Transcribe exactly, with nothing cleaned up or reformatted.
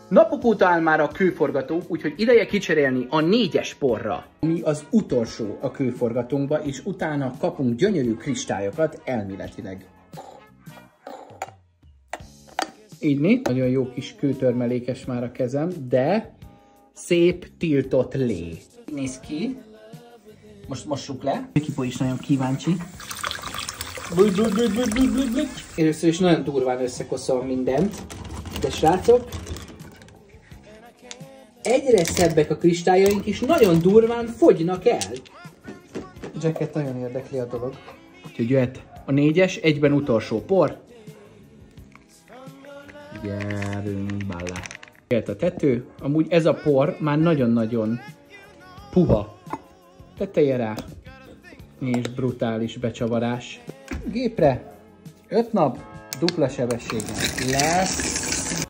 Napok óta áll már a kőforgató, úgyhogy ideje kicserélni a négyes porra. Mi az utolsó a kőforgatónkba, és utána kapunk gyönyörű kristályokat elméletileg. Így né? Nagyon jó kis kőtörmelékes már a kezem, de szép tiltott lé. Néz ki. Most mossuk le. Kipó is nagyon kíváncsi. Először is nagyon durván összekoszolom mindent. De srácok, egyre szebbek a kristályaink, és nagyon durván fogynak el. Jacket nagyon érdekli a dolog. Úgyhogy jöhet a négyes, egyben utolsó por. Gyerünk bele. Jöhet a tető. Amúgy ez a por már nagyon-nagyon puha. Teteje rá. És brutális becsavarás. Gépre öt nap dupla sebességen lesz.